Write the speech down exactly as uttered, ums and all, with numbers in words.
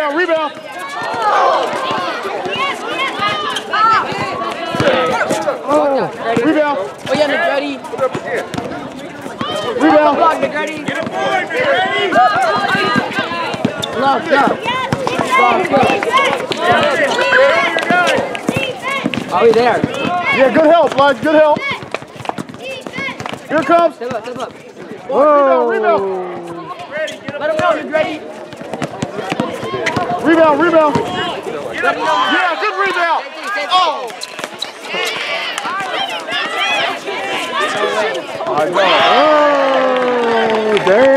Rebound, rebound. Oh, rebound. Oh yeah, McGrady. Rebound. Block, McGrady. Get a board, McGrady. Locked up. Locked up. Are we there? Yeah, good help, Lodge, good help. Here it comes. Step up, step up. Oh, rebound, rebound. Let him know, McGrady. Rebound, rebound. Get a board. Yeah, good rebound. Oh. I know. Oh, dang.